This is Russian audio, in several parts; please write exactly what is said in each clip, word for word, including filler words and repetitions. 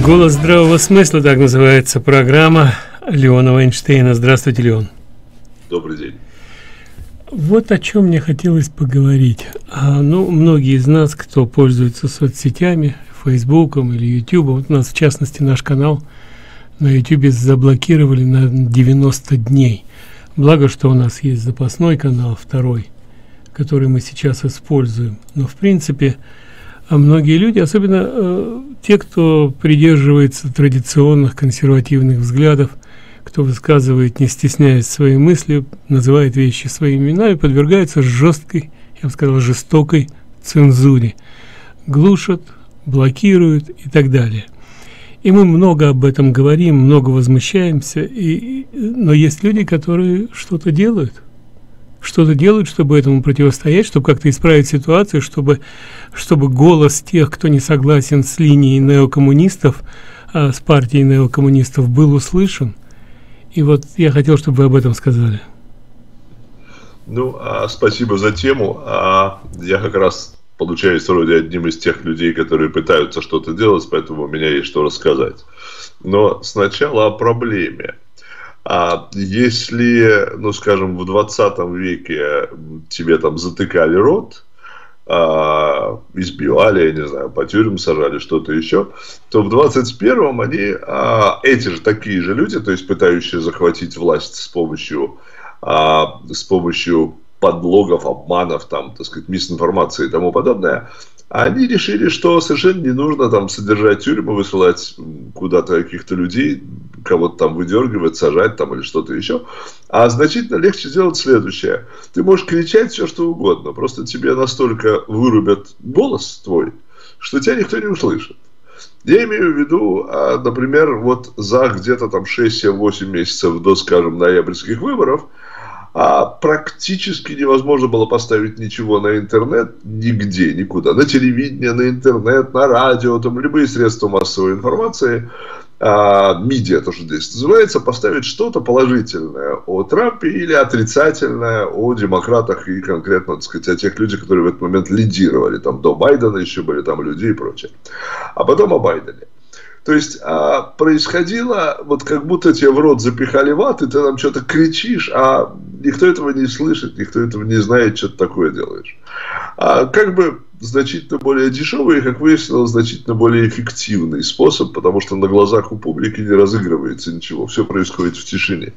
«Голос здравого смысла», так называется программа Леона Эйнштейна. Здравствуйте, Леон. Добрый день. Вот о чем мне хотелось поговорить. А, ну, многие из нас, кто пользуется соцсетями, Фейсбуком или Ютубом, вот у нас, в частности, наш канал на Ютубе заблокировали на девяносто дней. Благо, что у нас есть запасной канал, второй, который мы сейчас используем. Но, в принципе, а многие люди, особенно э, те, кто придерживается традиционных консервативных взглядов, кто высказывает, не стесняясь свои мысли, называет вещи своими именами, подвергаются жесткой, я бы сказал, жестокой цензуре. Глушат, блокируют и так далее. И мы много об этом говорим, много возмущаемся, и, но есть люди, которые что-то делают. Что-то делают, чтобы этому противостоять, чтобы как-то исправить ситуацию, чтобы, чтобы голос тех, кто не согласен с линией неокоммунистов, а, с партией неокоммунистов, был услышан. И вот я хотел, чтобы вы об этом сказали. Ну, а, спасибо за тему. А, я как раз получаюсь вроде одним из тех людей, которые пытаются что-то делать, поэтому у меня есть что рассказать. Но сначала о проблеме. А если, ну, скажем, в двадцатом веке тебе там затыкали рот, а, избивали, я не знаю, по тюрьмам сажали, что-то еще, то в двадцать первом они, а, эти же такие же люди, то есть пытающие захватить власть с помощью, а, с помощью подлогов, обманов, там, так сказать, мисинформации и тому подобное, они решили, что совершенно не нужно там содержать тюрьмы, высылать куда-то каких-то людей, кого-то там выдергивать, сажать там или что-то еще. А значительно легче сделать следующее. Ты можешь кричать все, что угодно, просто тебе настолько вырубят голос твой, что тебя никто не услышит. Я имею в виду, например, вот за где-то там шесть, семь, восемь месяцев до, скажем, ноябрьских выборов, а практически невозможно было поставить ничего на интернет нигде, никуда. На телевидение, на интернет, на радио, там любые средства массовой информации, а, медиа, то, что здесь называется, поставить что-то положительное о Трампе или отрицательное о демократах и конкретно, так сказать, о тех людях, которые в этот момент лидировали. Там до Байдена еще были там люди и прочее. А потом о Байдене. То есть, а, происходило, вот как будто тебе в рот запихали ваты, ты там что-то кричишь, а никто этого не слышит, никто этого не знает, что ты такое делаешь. А как бы значительно более дешевый и, как выяснилось, значительно более эффективный способ, потому что на глазах у публики не разыгрывается ничего, все происходит в тишине.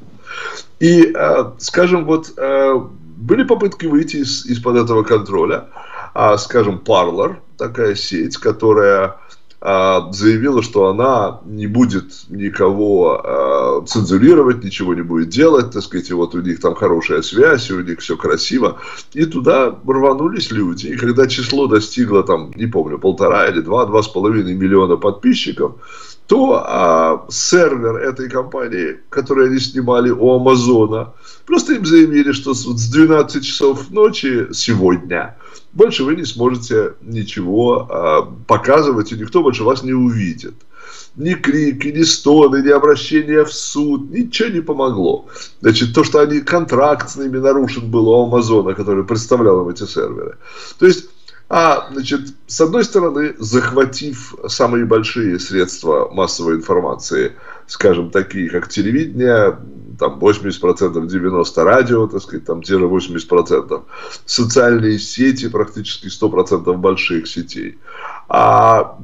И, а, скажем, вот а, были попытки выйти из, из-под этого контроля, а, скажем, Parler, такая сеть, которая заявила, что она не будет никого э, цензурировать, ничего не будет делать, так сказать, и вот у них там хорошая связь, и у них все красиво. И туда рванулись люди. И когда число достигло, там, не помню, полтора или два, два с половиной миллиона подписчиков, то а, сервер этой компании, который они снимали у Амазона, просто им заявили, что с двенадцати часов ночи сегодня больше вы не сможете ничего а, показывать, и никто больше вас не увидит. Ни крики, ни стоны, ни обращения в суд, ничего не помогло. Значит, то, что они, контракт с ними нарушен был у Амазона, который представлял им эти серверы. То есть, а, значит, с одной стороны, захватив самые большие средства массовой информации, скажем, такие как телевидение, там восемьдесят процентов, девяносто процентов радио, так сказать, там те же восемьдесят процентов, социальные сети, практически сто процентов больших сетей. А,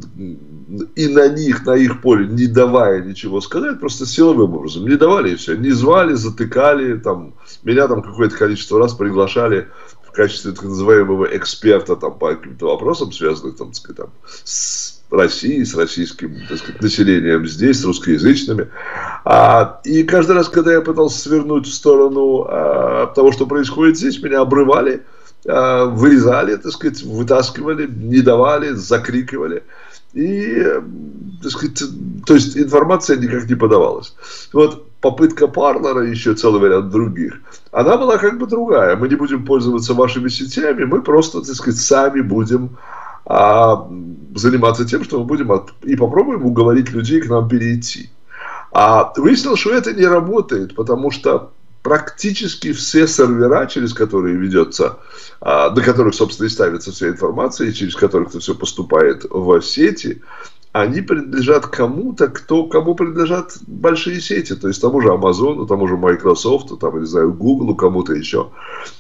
и на них, на их поле, не давая ничего сказать, просто силовым образом, не давали и все, не звали, затыкали, там, меня там какое-то количество раз приглашали в качестве так называемого эксперта там, по каким-то вопросам, связанным там, так сказать, там, с Россией, с российским, так сказать, населением здесь, с русскоязычными. А, и каждый раз, когда я пытался свернуть в сторону а, того, что происходит здесь, меня обрывали, а, вырезали, так сказать, вытаскивали, не давали, закрикивали. И, так сказать, то есть информация никак не подавалась. Вот попытка Парлера и еще целый вариант других, она была как бы другая. Мы не будем пользоваться вашими сетями, мы просто, так сказать, сами будем а, заниматься тем, что мы будем от... и попробуем уговорить людей к нам перейти. А выяснилось, что это не работает, потому что практически все сервера, через которые ведется, а, на которых, собственно, и ставится вся информация, и через которых это все поступает в сети, они принадлежат кому-то, кто, кому принадлежат большие сети, то есть тому же Амазону, тому же Microsoft, там, не знаю, Google, кому-то еще.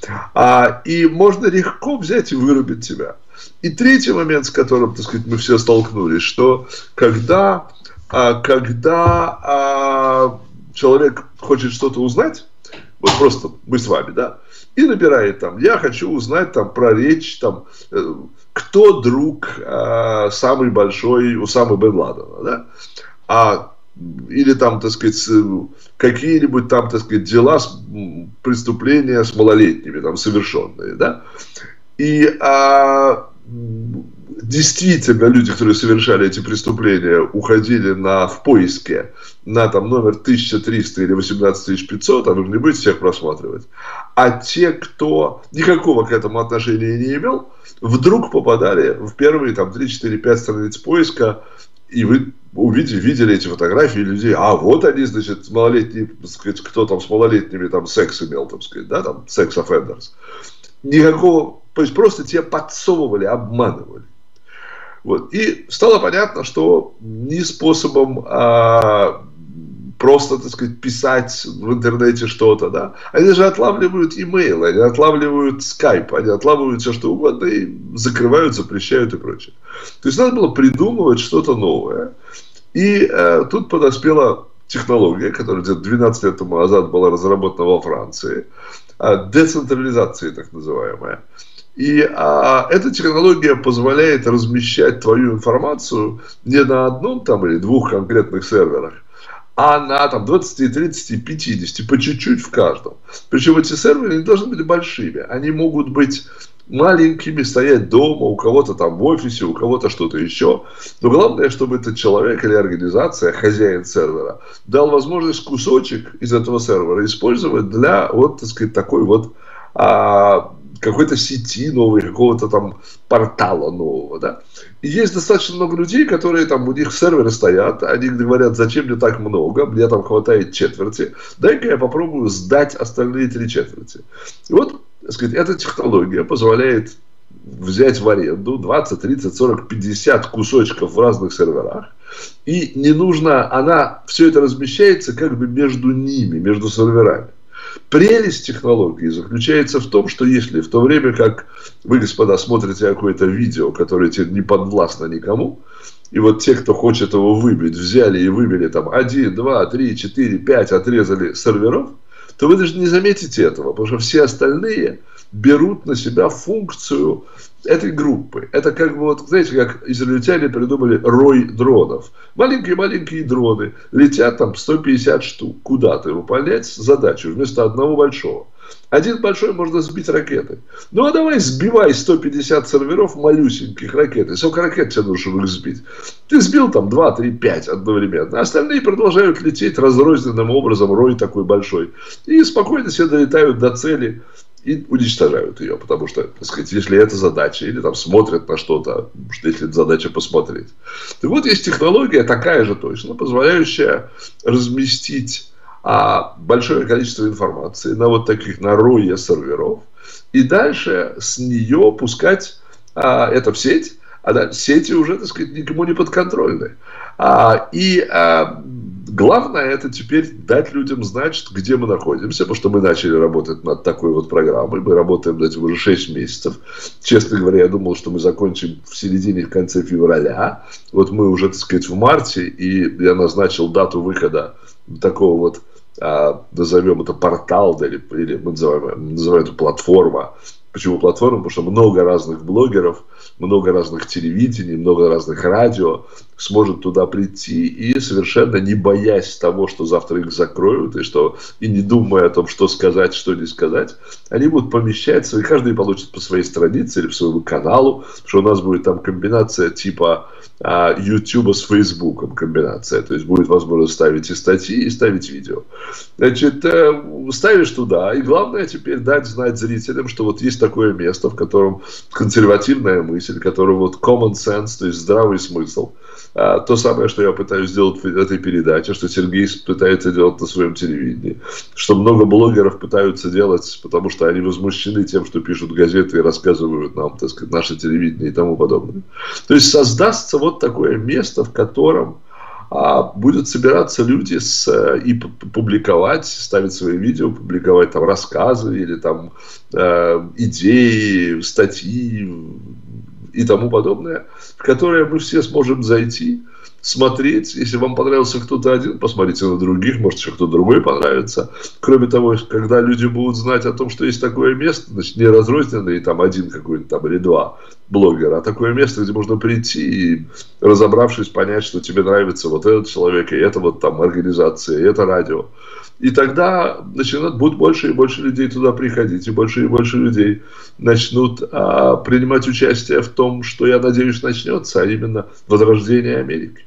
А, и можно легко взять и вырубить тебя. И третий момент, с которым, так сказать, мы все столкнулись, что когда, а, когда а, человек хочет что-то узнать, вот просто мы с вами, да, и набирает там, я хочу узнать там про речь, там, э, кто друг э, самый большой Усамы бен Ладена, да, а, или там, так сказать, какие-нибудь там, так сказать, дела, преступления с малолетними, там, совершенные, да, и а, действительно люди, которые совершали эти преступления, уходили на, в поиске на там, номер тысяча триста или восемнадцать тысяч пятьсот, а нужно не будет всех просматривать. А те, кто никакого к этому отношения не имел, вдруг попадали в первые там, три, четыре, пять страниц поиска, и вы увидели, видели эти фотографии людей. А вот они, значит, малолетние, так сказать, кто там с малолетними там секс имел, так сказать, да, там, секс-оффендерс. Никакого, то есть просто тебя подсовывали, обманывали. Вот. И стало понятно, что не способом а, просто, так сказать, писать в интернете что-то, да. Они же отлавливают имейл, они отлавливают скайп, они отлавливают все что угодно и закрывают, запрещают и прочее. То есть надо было придумывать что-то новое. И а, тут подоспела технология, которая где-то двенадцать лет тому назад была разработана во Франции, а, децентрализация так называемая. И а, эта технология позволяет размещать твою информацию не на одном там или двух конкретных серверах, а на там, двадцати, тридцати, пятидесяти, по чуть-чуть в каждом. Причем эти серверы не должны быть большими. Они могут быть маленькими, стоять дома, у кого-то там в офисе, у кого-то что-то еще. Но главное, чтобы этот человек или организация, хозяин сервера, дал возможность кусочек из этого сервера использовать для вот, так сказать, такой вот а, какой-то сети новой, какого-то там портала нового, да. И есть достаточно много людей, которые там, у них серверы стоят, они говорят, зачем мне так много, мне там хватает четверти, дай-ка я попробую сдать остальные три четверти. И вот, так сказать, эта технология позволяет взять в аренду двадцать, тридцать, сорок, пятьдесят кусочков в разных серверах, и не нужно, она, все это размещается как бы между ними, между серверами. Прелесть технологии заключается в том, что если в то время, как вы, господа, смотрите какое-то видео, которое тебе не подвластно никому, и вот те, кто хочет его выбить, взяли и выбили там один, два, три, четыре, пять, отрезали серверов, то вы даже не заметите этого, потому что все остальные берут на себя функцию этой группы. Это как бы, вот, знаете, как израильтяне придумали рой дронов. Маленькие-маленькие дроны летят там сто пятьдесят штук куда-то, выполнять задачу вместо одного большого. Один большой можно сбить ракетой. Ну, а давай сбивай сто пятьдесят серверов малюсеньких ракетой. Сколько ракет тебе нужно, чтобы их сбить? Ты сбил там два, три, пять одновременно. Остальные продолжают лететь разрозненным образом, рой такой большой. И спокойно себе долетают до цели и уничтожают ее. Потому что, так сказать, если это задача, или там смотрят на что-то, если это задача посмотреть. Так вот, есть технология такая же точно, позволяющая разместить а большое количество информации на вот таких, на рое серверов, и дальше с нее пускать а, это в сеть, а да, сети уже, так сказать, никому не подконтрольны. А, и а, главное это теперь дать людям знать, где мы находимся, потому что мы начали работать над такой вот программой, мы работаем над этим уже шесть месяцев. Честно говоря, я думал, что мы закончим в середине, в конце февраля. Вот мы уже, так сказать, в марте, и я назначил дату выхода такого вот, а, назовем это портал, да, или, или мы называем, называем это платформа. Почему платформа? Потому что много разных блогеров, много разных телевидений, много разных радио сможет туда прийти и совершенно не боясь того, что завтра их закроют, и, что, и не думая о том, что сказать, что не сказать, они будут помещаться, и каждый получит по своей странице или по своему каналу, потому что у нас будет там комбинация типа а, YouTube с Facebook комбинация, то есть будет возможность ставить и статьи, и ставить видео. Значит, ставишь туда, и главное теперь дать знать зрителям, что вот есть есть такое место, в котором консервативная мысль, в котором вот common sense, то есть здравый смысл. А, то самое, что я пытаюсь сделать в этой передаче, что Сергей пытается делать на своем телевидении, что много блогеров пытаются делать, потому что они возмущены тем, что пишут газеты и рассказывают нам, так сказать, наше телевидение и тому подобное. То есть создастся вот такое место, в котором а, будут собираться люди с, и публиковать, ставить свои видео, публиковать там рассказы или там э, идеи, статьи и тому подобное, в которые мы все сможем зайти, смотреть. Если вам понравился кто-то один, посмотрите на других, может, еще кто-то другой понравится. Кроме того, когда люди будут знать о том, что есть такое место, значит, не разрозненный там один какой-нибудь там или два блогера, а такое место, где можно прийти и, разобравшись, понять, что тебе нравится вот этот человек, и это вот там организация, и это радио. И тогда начнут, будет больше и больше людей туда приходить, и больше и больше людей начнут а, принимать участие в том, что, я надеюсь, начнется, а именно возрождение Америки.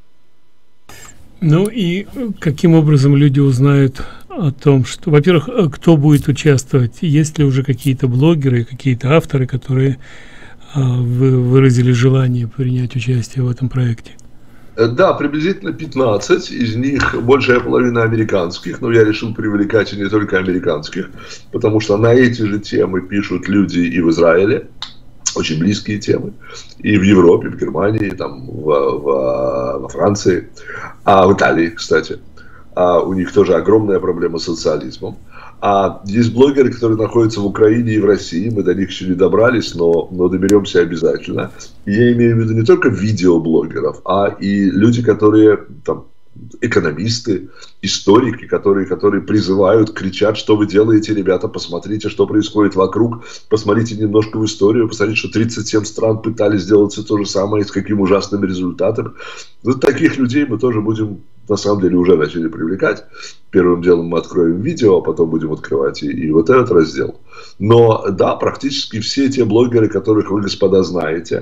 Ну и каким образом люди узнают о том, что, во-первых, кто будет участвовать, есть ли уже какие-то блогеры, какие-то авторы, которые а, вы, выразили желание принять участие в этом проекте? Да, приблизительно пятнадцать, из них большая половина американских, но я решил привлекать и не только американских, потому что на эти же темы пишут люди и в Израиле, очень близкие темы, и в Европе, в Германии, там, в, в, во Франции, а в Италии, кстати. А у них тоже огромная проблема с социализмом. А есть блогеры, которые находятся в Украине и в России, мы до них еще не добрались, но, но доберемся обязательно. И я имею в виду не только видеоблогеров, а и люди, которые там, экономисты, историки, которые, которые призывают, кричат, что вы делаете, ребята, посмотрите, что происходит вокруг, посмотрите немножко в историю, посмотрите, что тридцать семь стран пытались сделать все то же самое, и с какими ужасными результатами. Вот таких людей мы тоже будем, на самом деле, уже начали привлекать. Первым делом мы откроем видео, а потом будем открывать и, и вот этот раздел. Но да, практически все те блогеры, которых вы, господа, знаете,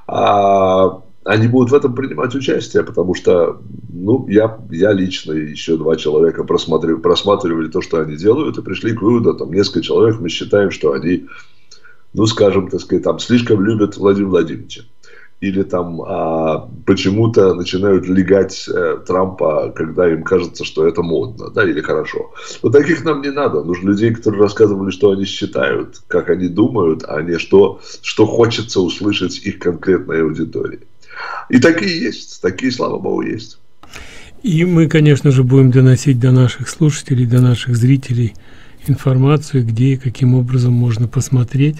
а, они будут в этом принимать участие, потому что, ну, я, я лично и еще два человека просматривали, просматривали то, что они делают, и пришли к выводу, там, несколько человек, мы считаем, что они, ну, скажем, так сказать, там, слишком любят Владимира Владимировича. Или там а, почему-то начинают легать э, Трампа, когда им кажется, что это модно, да, или хорошо. Вот таких нам не надо. Нужно людей, которые рассказывали, что они считают, как они думают, а не что, что хочется услышать их конкретной аудитории. И такие есть, такие, слава богу, есть. И мы, конечно же, будем доносить до наших слушателей, до наших зрителей информацию, где и каким образом можно посмотреть.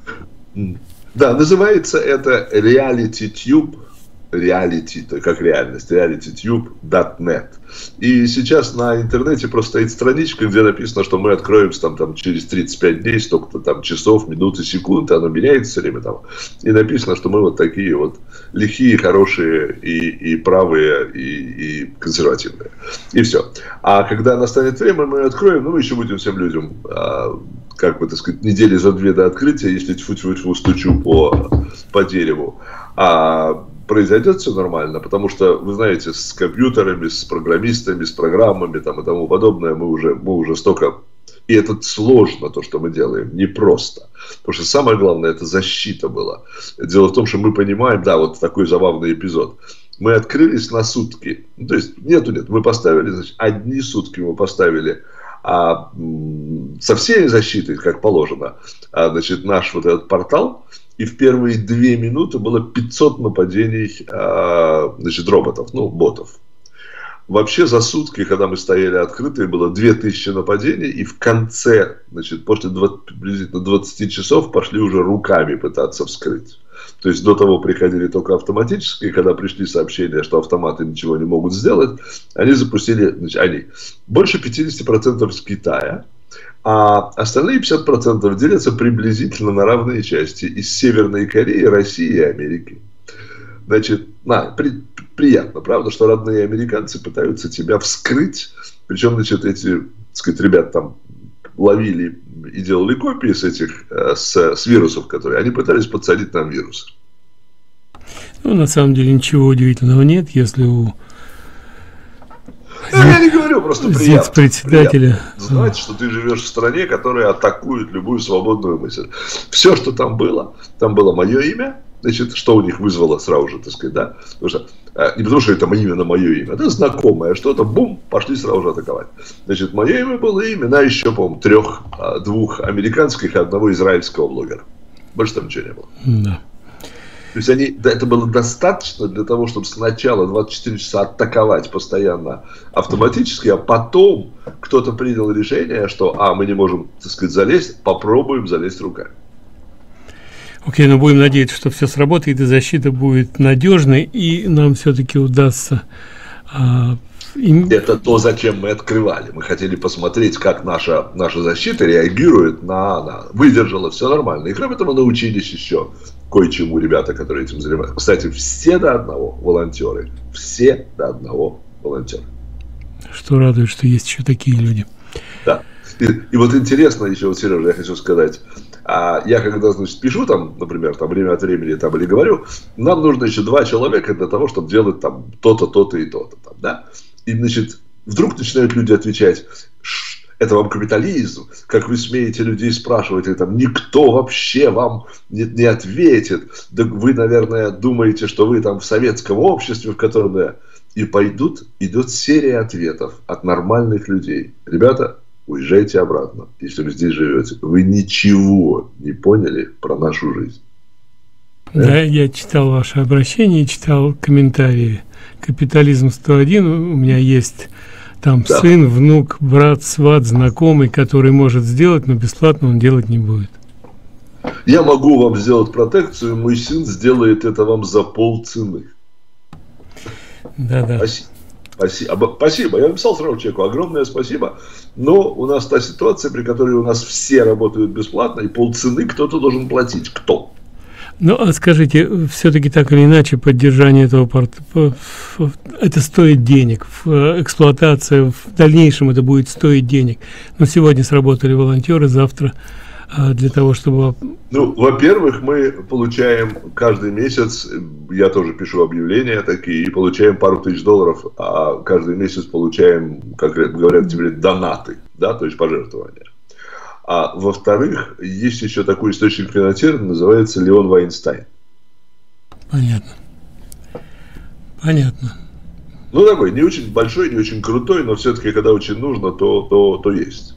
Да, называется это RealityTube, reality, то как реальность, realitytube точка нет. И сейчас на интернете просто стоит страничка, где написано, что мы откроемся там, там через тридцать пять дней, столько-то там часов, минут и секунд, оно меняется все время там. И написано, что мы вот такие вот лихие, хорошие и, и правые, и, и консервативные. И все. А когда настанет время, мы откроем, ну мы еще будем всем людям, а, как бы, так сказать, недели за две до открытия, если тьфу-тьфу-тьфу стучу по, по дереву, а произойдет все нормально, потому что, вы знаете, с компьютерами, с программистами, с программами там, и тому подобное мы уже, мы уже столько... И это сложно, то, что мы делаем, непросто. Потому что самое главное, это защита была. Дело в том, что мы понимаем, да, вот такой забавный эпизод. Мы открылись на сутки. Ну, то есть, нету, нет, мы поставили, значит, одни сутки мы поставили а, со всей защитой, как положено, а, значит, наш вот этот портал. И в первые две минуты было пятьсот нападений а, значит, роботов, ну, ботов. Вообще за сутки, когда мы стояли открытые, было две тысячи нападений. И в конце, значит, после двадцати, приблизительно двадцати часов пошли уже руками пытаться вскрыть. То есть до того приходили только автоматически. Когда пришли сообщения, что автоматы ничего не могут сделать, они запустили, значит, они, больше пятьдесят процентов с Китая. А остальные пятьдесят процентов делятся приблизительно на равные части из Северной Кореи, России и Америки. Значит, на, при, приятно, правда, что родные американцы пытаются тебя вскрыть. Причем, значит, эти, так сказать, ребят там ловили и делали копии с этих, с, с вирусов, которые они пытались подсадить нам вирусы. Ну, на самом деле, ничего удивительного нет, если у Да, я не говорю, просто приятно. Председателя. Приятно знать, что ты живешь в стране, которая атакует любую свободную мысль. Все, что там было, там было мое имя. Значит, что у них вызвало сразу же, так сказать, да? Потому что, не потому, что это именно мое имя, это знакомое что-то, бум, пошли сразу же атаковать. Значит, мое имя было и имена еще, по-моему, трех, двух американских и одного израильского блогера. Больше там ничего не было. Да. То есть они, да, это было достаточно для того, чтобы сначала двадцать четыре часа атаковать постоянно автоматически, а потом кто-то принял решение, что, а, мы не можем, так сказать, залезть, попробуем залезть руками. Окей, но будем надеяться, что все сработает, и защита будет надежной, и нам все-таки удастся... А, им... Это то, зачем мы открывали. Мы хотели посмотреть, как наша, наша защита реагирует на, на... Выдержала, все нормально. И кроме того, научились еще кое-чему ребята, которые этим занимаются. Кстати, все до одного волонтеры. Все до одного волонтеры. Что радует, что есть еще такие люди. Да. И, и вот интересно еще, вот, Сережа, я хочу сказать... А я когда, значит, пишу там, например, там время от времени там, или говорю, нам нужно еще два человека для того, чтобы делать там то-то, то-то и то-то. Там, да? И, значит, вдруг начинают люди отвечать, это вам капитализм, как вы смеете людей спрашивать, и там никто вообще вам не, не ответит. Да вы, наверное, думаете, что вы там в советском обществе, в котором... Да. И пойдут, идет серия ответов от нормальных людей. Ребята, уезжайте обратно, если вы здесь живете. Вы ничего не поняли про нашу жизнь. Да, да, я читал ваше обращение, читал комментарии. Капитализм сто один, у меня есть там да. сын, внук, брат, сват, знакомый, который может сделать, но бесплатно он делать не будет. Я могу вам сделать протекцию, мой сын сделает это вам за полцены. Да-да. Спасибо. Спасибо. Спасибо. Я написал сразу человеку огромное спасибо. Но у нас та ситуация, при которой у нас все работают бесплатно, и полцены кто-то должен платить. Кто? Ну, а скажите, все-таки так или иначе поддержание этого порта, это стоит денег, эксплуатация в дальнейшем это будет стоить денег. Но сегодня сработали волонтеры, завтра для того, чтобы... Ну, во-первых, мы получаем каждый месяц, я тоже пишу объявления такие, и получаем пару тысяч долларов, а каждый месяц получаем, как говорят теперь, донаты, да, то есть пожертвования. А во-вторых, есть еще такой источник финансирования, называется Леон Вайнстайн. Понятно. Понятно. Ну, такой, не очень большой, не очень крутой, но все-таки, когда очень нужно, то, то, то есть.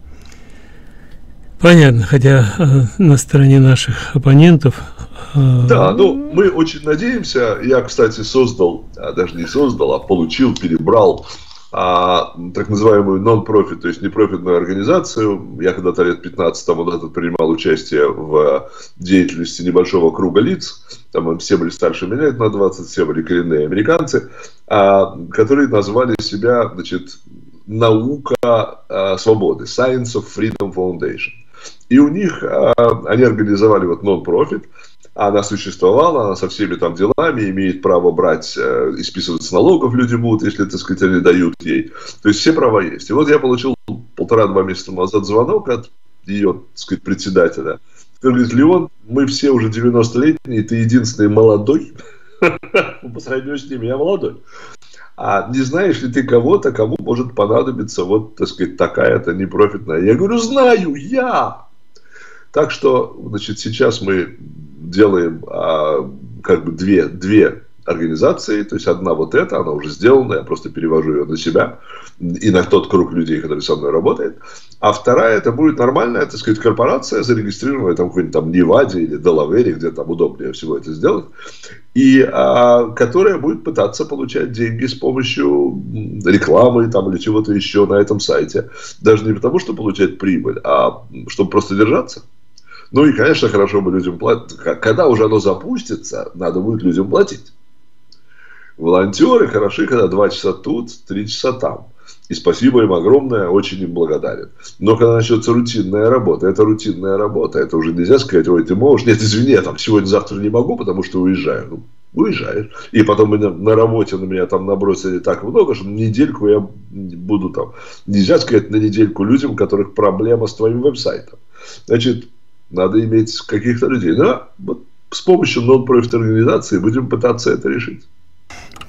Понятно, хотя э, на стороне наших оппонентов... Э... Да, ну, мы очень надеемся. Я, кстати, создал, а даже не создал, а получил, перебрал а, так называемую нон-профит, то есть непрофитную организацию. Я когда-то лет пятнадцать тому назад принимал участие в деятельности небольшого круга лиц. Там все были старше меня, лет на двадцать, все были коренные американцы, а, которые назвали себя, значит, наука а, свободы, Science of Freedom Foundation. И у них, а, они организовали вот нон-профит, она существовала, она со всеми там делами, имеет право брать, э, и списывать с налогов люди будут, если, так сказать, они дают ей. То есть все права есть. И вот я получил полтора-два месяца назад звонок от ее, так сказать, председателя. Он говорит, Леон, мы все уже девяностолетние, ты единственный молодой, по сравнению с ними я молодой. А не знаешь ли ты кого-то, кому может понадобиться вот, так сказать, такая-то непрофитная? Я говорю, знаю, я! Так что, значит, сейчас мы делаем а, как бы две, две организации. То есть, одна вот эта, она уже сделана, я просто перевожу ее на себя и на тот круг людей, который со мной работает. А вторая, это будет нормальная, так сказать, корпорация, зарегистрированная там в какой-нибудь там Неваде или Делавере, где там удобнее всего это сделать. И а, которая будет пытаться получать деньги с помощью рекламы там, или чего-то еще на этом сайте. Даже не потому, что получать прибыль, а чтобы просто держаться. Ну и, конечно, хорошо бы людям платить. Когда уже оно запустится, надо будет людям платить. Волонтеры хороши, когда два часа тут, три часа там. И спасибо им огромное, очень им благодарен. Но когда начнется рутинная работа, это рутинная работа. Это уже нельзя сказать, ой, ты можешь. Нет, извини, я там сегодня-завтра не могу, потому что уезжаю. Ну, уезжаешь. И потом на, на работе на меня там набросили так много, что на недельку я буду там. Нельзя сказать на недельку людям, у которых проблема с твоим веб-сайтом. Значит, надо иметь каких-то людей. Но вот с помощью нон-профит организации будем пытаться это решить.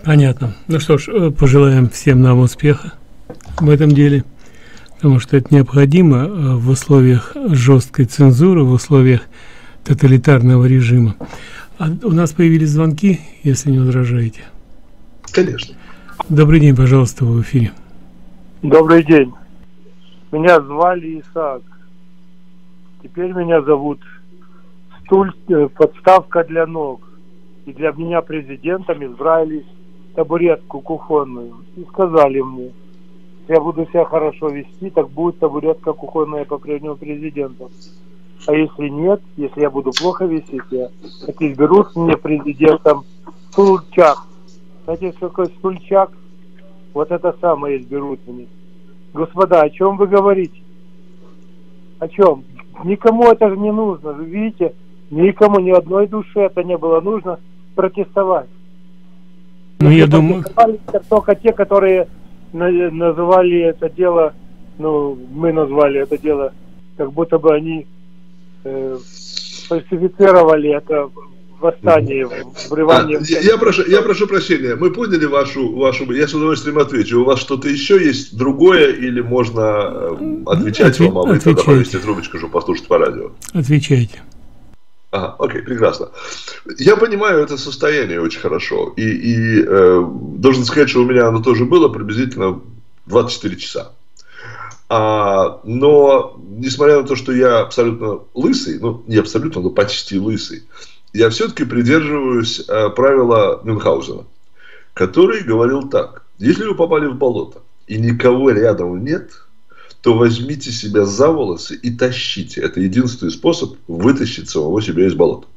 Понятно. Ну что ж, пожелаем всем нам успеха в этом деле, потому что это необходимо в условиях жесткой цензуры, в условиях тоталитарного режима. А у нас появились звонки, если не возражаете. Конечно. Добрый день, пожалуйста, вы в эфире. Добрый день. Меня звали Исаак. Теперь меня зовут Стуль, подставка для ног. И для меня президентом избрали табуретку кухонную. И сказали мне, если я буду себя хорошо вести, так будет табуретка кухонная по прежнему президенту. А если нет, если я буду плохо вести себя, так изберут мне президентом стульчак. Знаете, что такое стульчак? Вот это самое изберут мне. Господа, о чем вы говорите? О чем? Никому это же не нужно. Вы видите, никому, ни одной душе это не было нужно протестовать. Ну, я думаю... Только те, которые называли это дело, ну, мы назвали это дело, как будто бы они э, фальсифицировали это восстание, врывание... А, я, я, прошу, я прошу прощения, мы поняли вашу, вашу... Я с удовольствием отвечу. У вас что-то еще есть другое, или можно отвечать Отве- вам, а вы тогда повесите трубочку, чтобы послушать по радио? Отвечайте. Ага, окей, прекрасно. Я понимаю это состояние очень хорошо. И, и э, должен сказать, что у меня оно тоже было приблизительно двадцать четыре часа. А, но, несмотря на то, что я абсолютно лысый, ну, не абсолютно, но почти лысый, я все-таки придерживаюсь э, правила Мюнхгаузена, который говорил так: если вы попали в болото и никого рядом нет, то возьмите себя за волосы и тащите. Это единственный способ вытащить самого себя из болота.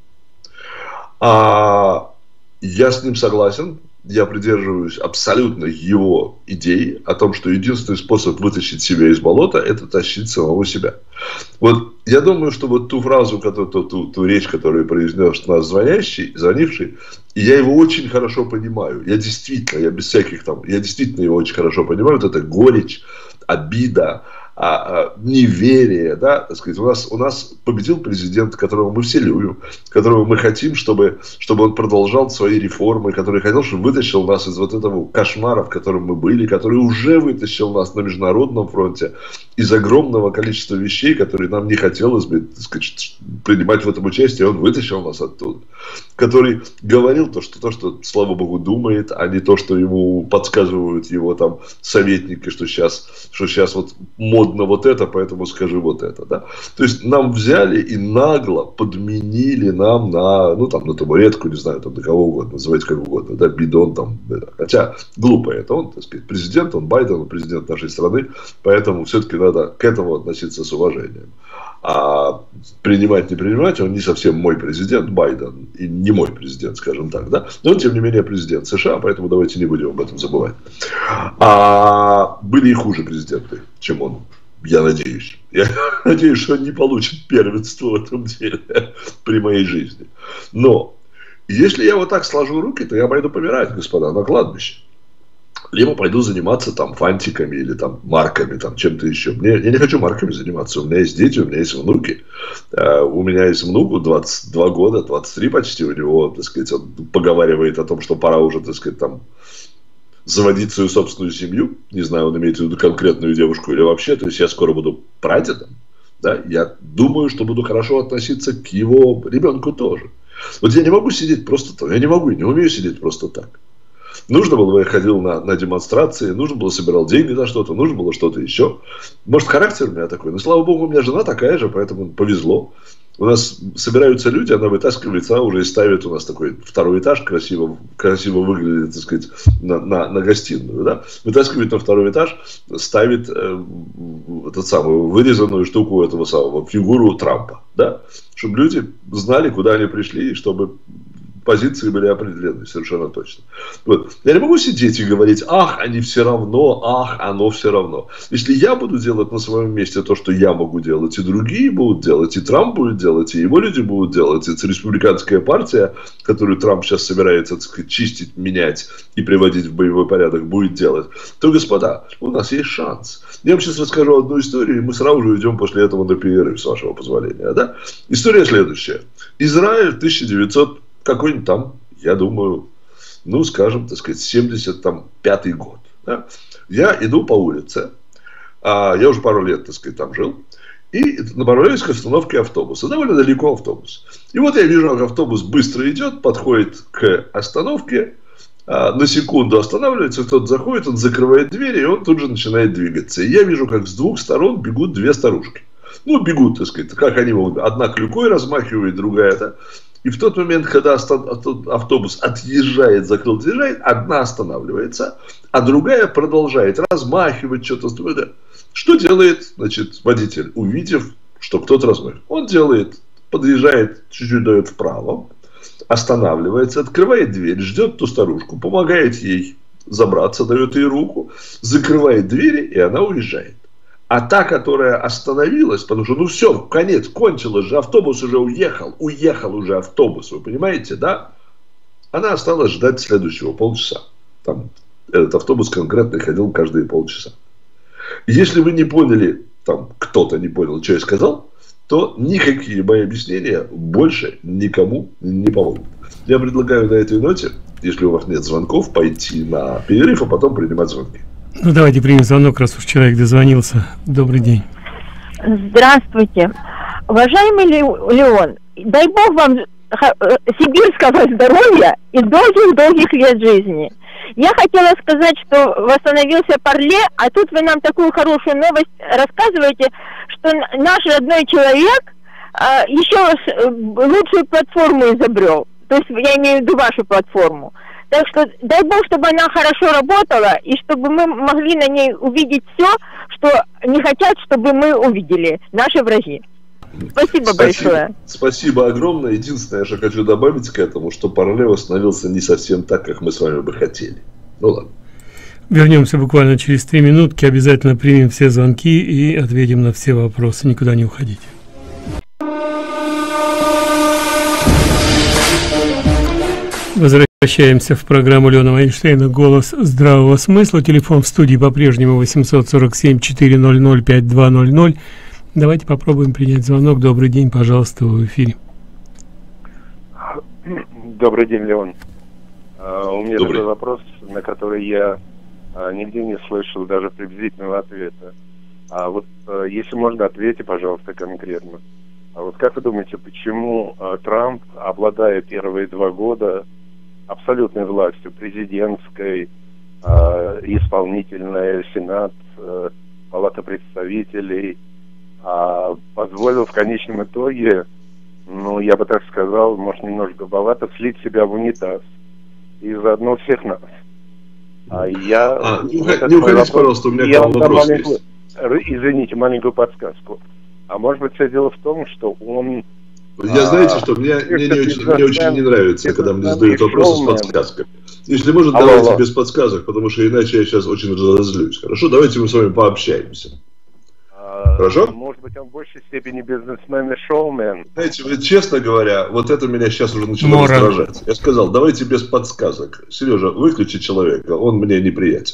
А я с ним согласен. Я придерживаюсь абсолютно его идеи о том, что единственный способ вытащить себя из болота – это тащить самого себя. Вот я думаю, что вот ту фразу, которую, ту, ту, ту речь, которую произнес наш звонящий, звонивший, и я его очень хорошо понимаю. Я действительно, я без всяких там, я действительно его очень хорошо понимаю. Вот это горечь, обида, а, а, неверие, да, так сказать, у нас, у нас победил президент, которого мы все любим, которого мы хотим, чтобы, чтобы он продолжал свои реформы, который хотел, чтобы вытащил нас из вот этого кошмара, в котором мы были, который уже вытащил нас на международном фронте из огромного количества вещей, которые нам не хотелось бы, так сказать, принимать в этом участие, он вытащил нас оттуда, который говорил то, что, то, что, слава богу, думает, а не то, что ему подсказывают его там советники, что сейчас, что сейчас вот модно вот это, поэтому скажи вот это, да. То есть нам взяли и нагло подменили нам на, ну там, на табуретку, не знаю, там, на кого угодно, называйте как угодно, да, бидон там, да. Хотя глупо это, он, так сказать, президент, он Байден, он президент нашей страны, поэтому все-таки надо к этому относиться с уважением. А принимать, не принимать, он не совсем мой президент, Байден, и не мой президент, скажем так, да, но он, тем не менее, президент США, поэтому давайте не будем об этом забывать. А были и хуже президенты, чем он, я надеюсь. Я надеюсь, что он не получит первенство в этом деле при моей жизни. Но если я вот так сложу руки, то я пойду помирать, господа, на кладбище. Либо пойду заниматься там фантиками или там марками, там чем-то еще. Мне, я не хочу марками заниматься. У меня есть дети, у меня есть внуки. Uh, у меня есть внук, двадцать два года, двадцать три почти у него, так сказать, он поговаривает о том, что пора уже, так сказать, там заводить свою собственную семью. Не знаю, он имеет в виду конкретную девушку или вообще. То есть я скоро буду прадедом. Да? Я думаю, что буду хорошо относиться к его ребенку тоже. Вот я не могу сидеть просто так. Я не могу, не умею сидеть просто так. Нужно было, я ходил на, на демонстрации, нужно было, собирал деньги на что-то, нужно было что-то еще. Может, характер у меня такой, но, слава богу, у меня жена такая же, поэтому повезло. У нас собираются люди, она вытаскивается, уже и ставит у нас такой второй этаж, красиво, красиво выглядит, так сказать, на, на, на гостиную, да? Вытаскивает на второй этаж, ставит э, этот самую вырезанную штуку этого самого, фигуру Трампа, да? Чтобы люди знали, куда они пришли, и чтобы позиции были определены, совершенно точно. Вот. Я не могу сидеть и говорить: ах, они все равно, ах, оно все равно. Если я буду делать на своем месте то, что я могу делать, и другие будут делать, и Трамп будет делать, и его люди будут делать, и республиканская партия, которую Трамп сейчас собирается, так сказать, чистить, менять и приводить в боевой порядок, будет делать, то, господа, у нас есть шанс. Я вам сейчас расскажу одну историю, и мы сразу же уйдем после этого на перерыв, с вашего позволения. Да? История следующая. Израиль тысяча девятьсот какой-нибудь там, я думаю, ну, скажем, так сказать, семьдесят пятый год. Да? Я иду по улице, а, я уже пару лет, так сказать, там жил, и направляюсь к остановке автобуса. Довольно далеко автобус. И вот я вижу, как автобус быстро идет, подходит к остановке, а, на секунду останавливается, кто-то заходит, он закрывает двери, и он тут же начинает двигаться. И я вижу, как с двух сторон бегут две старушки. Ну, бегут, так сказать, как они могут. Одна клюкой размахивает, другая, да. И в тот момент, когда автобус отъезжает, закрыл движение, одна останавливается, а другая продолжает размахивать что-то. Что делает, значит, водитель, увидев, что кто-то размахивает? Он делает, подъезжает, чуть-чуть дает вправо, останавливается, открывает дверь, ждет ту старушку, помогает ей забраться, дает ей руку, закрывает двери, и она уезжает. А та, которая остановилась, потому что, ну все, конец, кончилось же, автобус уже уехал, уехал уже автобус, вы понимаете, да? Она осталась ждать следующего полчаса. Там этот автобус конкретно ходил каждые полчаса. Если вы не поняли, там кто-то не понял, что я сказал, то никакие мои объяснения больше никому не помогут. Я предлагаю на этой ноте, если у вас нет звонков, пойти на перерыв, а потом принимать звонки. Ну, давайте примем звонок, раз уж человек дозвонился. Добрый день. Здравствуйте. Уважаемый Леон, дай Бог вам сибирского здоровья и долгих-долгих лет жизни. Я хотела сказать, что восстановился Парле, а тут вы нам такую хорошую новость рассказываете, что наш родной человек а, еще лучшую платформу изобрел. То есть я имею в виду вашу платформу. Так что дай Бог, чтобы она хорошо работала, и чтобы мы могли на ней увидеть все, что не хотят, чтобы мы увидели наши враги. Спасибо, Спасибо большое. Спасибо огромное. Единственное, что хочу добавить к этому, что Парле восстановился не совсем так, как мы с вами бы хотели. Ну ладно. Вернемся буквально через три минутки. Обязательно примем все звонки и ответим на все вопросы. Никуда не уходите. Возвращаемся в программу Леона Вайнштейна «Голос здравого смысла». Телефон в студии по-прежнему восемьсот сорок семь четыреста пятьдесят два ноль ноль. Давайте попробуем принять звонок. Добрый день, пожалуйста, вы в эфире. Добрый день, Леон. Uh, у меня Добрый. такой вопрос, на который я uh, нигде не слышал даже приблизительного ответа. А uh, вот, uh, если можно, ответьте, пожалуйста, конкретно. А вот как вы думаете, почему uh, Трамп, обладая первые два года абсолютной властью, президентской, uh, исполнительной, Сенат, uh, Палата представителей, uh, позволил в конечном итоге, ну, я бы так сказал, может, немножко грубовато, слить себя в унитаз. И заодно всех нас. А я... А, не вот не уходите, вопрос, пожалуйста, у меня к вам вопрос маленькую, есть. Извините, маленькую подсказку. А может быть, все дело в том, что он... Я, а, знаете что, мне, мне, не очень, мне очень не нравится, когда мне задают вопросы с подсказками. Если можно, алло, давайте алло. без подсказок, потому что иначе я сейчас очень разозлюсь. Хорошо? Давайте мы с вами пообщаемся. Хорошо? Может быть, он в большей степени бизнесмен и шоумен. Знаете, вы, честно говоря, вот это меня сейчас уже начало раздражать. Я сказал, давайте без подсказок. Сережа, выключи человека, он мне неприятен.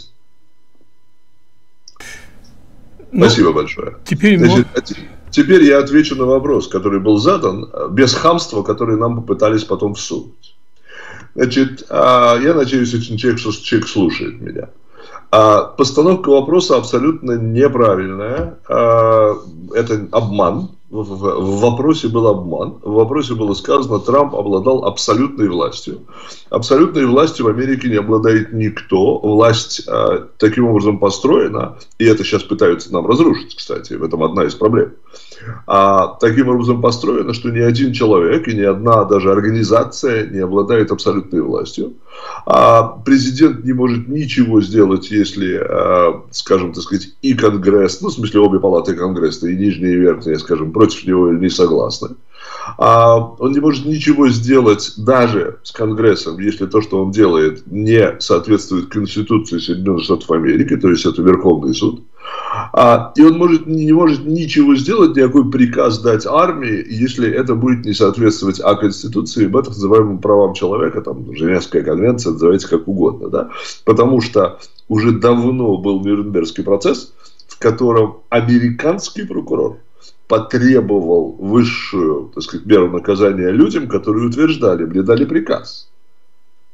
Ну, спасибо большое. Теперь, Значит, теперь я отвечу на вопрос, который был задан, без хамства, который нам попытались потом всунуть. Значит, я надеюсь, что человек, что человек слушает меня. А постановка вопроса абсолютно неправильная. А, это обман. В, в, в вопросе был обман. В вопросе было сказано, Трамп обладал абсолютной властью. Абсолютной властью в Америке не обладает никто. Власть а, таким образом построена, и это сейчас пытаются нам разрушить, кстати, в этом одна из проблем. А, таким образом построена, что ни один человек и ни одна даже организация не обладает абсолютной властью. А президент не может ничего сделать, если, а, скажем, так сказать, и Конгресс, ну, в смысле, обе палаты Конгресса, и нижняя, и верхняя, скажем, против него не согласны. А, он не может ничего сделать даже с Конгрессом, если то, что он делает, не соответствует Конституции Соединенных Штатов Америки, то есть это Верховный суд. А, и он может, не может ничего сделать, никакой приказ дать армии, если это будет не соответствовать а Конституции, об так называемым правам человека, там, Женевская конвенция, называйте как угодно, да? Потому что уже давно был Нюрнбергский процесс, в котором американский прокурор потребовал высшую, так сказать, меру наказания людям, которые утверждали, мне дали приказ.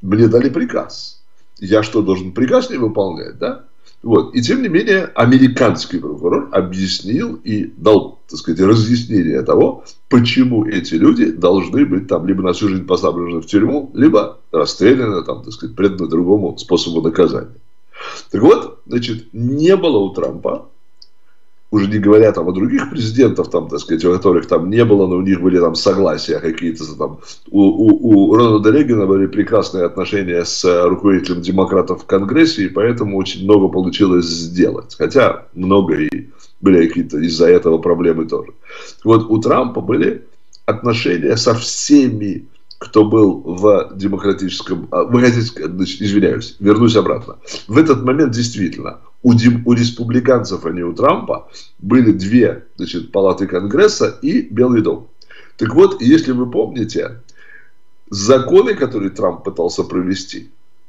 мне дали приказ. Я что, должен приказ не выполнять, да? Вот. И тем не менее, американский прокурор объяснил и дал, так сказать, разъяснение того, почему эти люди должны быть там либо на всю жизнь поставлены в тюрьму, либо расстреляны, там, так сказать, преданы другому способу наказания. Так вот, значит, не было у Трампа, уже не говоря там о других президентах, там, так сказать, у которых там не было, но у них были там согласия какие-то, там, у, у, у Рональда Рейгана были прекрасные отношения с руководителем демократов в Конгрессе, и поэтому очень много получилось сделать. Хотя много и были какие-то из-за этого проблемы тоже. Вот у Трампа были отношения со всеми, кто был в демократическом... В, значит, извиняюсь, вернусь обратно. В этот момент действительно у, дем, у республиканцев, а не у Трампа, были две, значит, палаты Конгресса и Белый дом. Так вот, если вы помните, законы, которые Трамп пытался провести,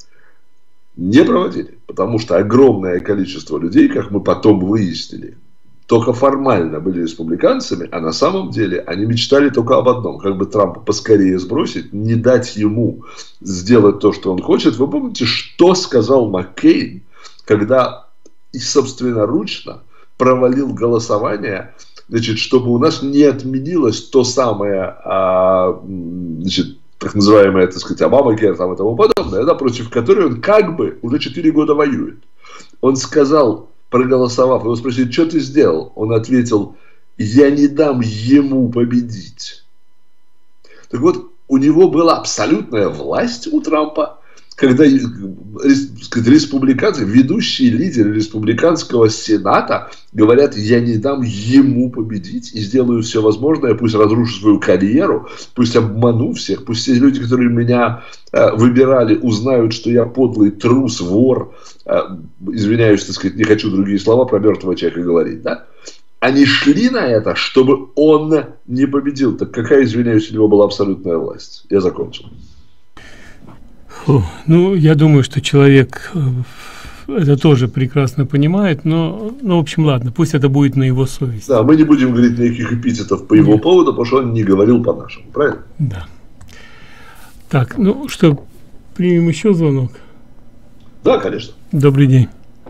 не проводили. Потому что огромное количество людей, как мы потом выяснили, только формально были республиканцами, а на самом деле они мечтали только об одном: как бы Трампа поскорее сбросить, не дать ему сделать то, что он хочет. Вы помните, что сказал Маккейн, когда собственноручно провалил голосование, значит, чтобы у нас не отменилось то самое, а, значит, так называемое, так сказать, Обамакер там и тому подобное, да, против которой он как бы уже четыре года воюет. Он сказал, проголосовав, его спросили, что ты сделал? Он ответил: я не дам ему победить. Так вот, у него была абсолютная власть у Трампа, когда республиканцы, ведущие лидеры республиканского сената говорят: я не дам ему победить и сделаю все возможное, пусть разрушу свою карьеру, пусть обману всех, пусть все люди, которые меня э, выбирали, узнают, что я подлый трус, вор, э, извиняюсь, так сказать, не хочу другие слова про мертвого человека говорить, да? Они шли на это, чтобы он не победил. Так какая, извиняюсь, у него была абсолютная власть? Я закончил. Ну, я думаю, что человек это тоже прекрасно понимает, но, ну, в общем, ладно, пусть это будет на его совести. Да, мы не будем говорить никаких эпитетов по его Нет. поводу, потому что он не говорил по-нашему, правильно? Да. Так, ну что, примем еще звонок? Да, конечно. Добрый день.